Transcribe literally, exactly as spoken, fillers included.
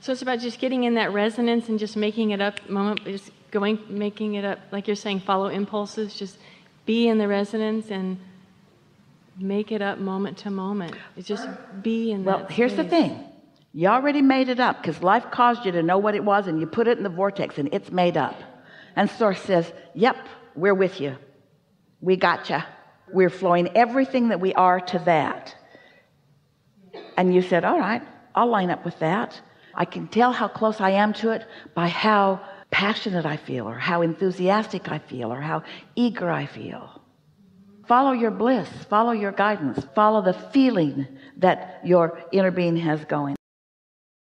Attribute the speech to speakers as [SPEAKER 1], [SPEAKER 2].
[SPEAKER 1] So it's about just getting in that resonance and just making it up moment, just going, making it up, like you're saying, follow impulses, just be in the resonance and make it up moment to moment. It's just be in that
[SPEAKER 2] Well, here's the
[SPEAKER 1] space.
[SPEAKER 2] thing. You already made it up because life caused you to know what it was, and you put it in the vortex and it's made up. And Source says, yep, we're with you. We gotcha. We're flowing everything that we are to that. And you said, all right, I'll line up with that. I can tell how close I am to it by how passionate I feel, or how enthusiastic I feel, or how eager I feel. Follow your bliss, follow your guidance, follow the feeling that your inner being has going.